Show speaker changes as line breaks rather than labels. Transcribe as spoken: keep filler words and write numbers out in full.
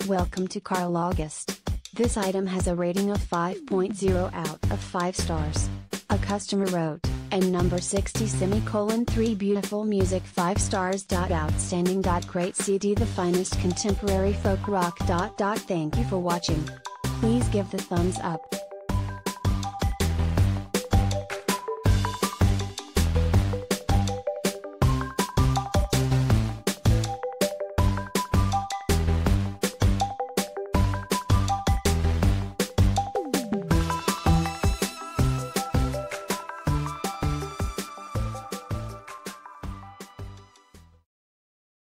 Welcome to Carl August. This item has a rating of five point zero out of five stars. A customer wrote, and number sixty semicolon three beautiful music five stars. Outstanding. Great C D, the finest contemporary folk rock. Thank you for watching. Please give the thumbs up.